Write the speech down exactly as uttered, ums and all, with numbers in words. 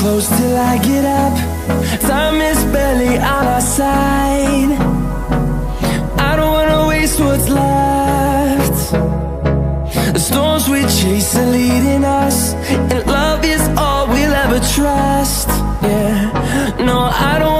close till I get up. Time is barely on our side. I don't wanna waste what's left. The storms we chase are leading us, and love is all we'll ever trust. Yeah, no, I don't